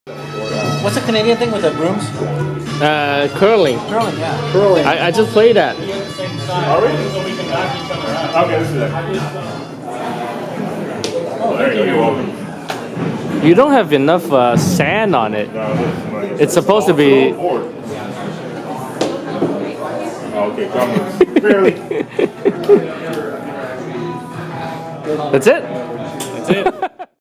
What's the Canadian thing with the brooms? Curling. Curling, yeah. Curling. I just played that. Are we? So we can knock each other out. Okay, let's do that. Oh, thank you. You're welcome. You don't have enough sand on it. No, it's supposed to be. Oh, okay, come on. Barely. That's it. That's it.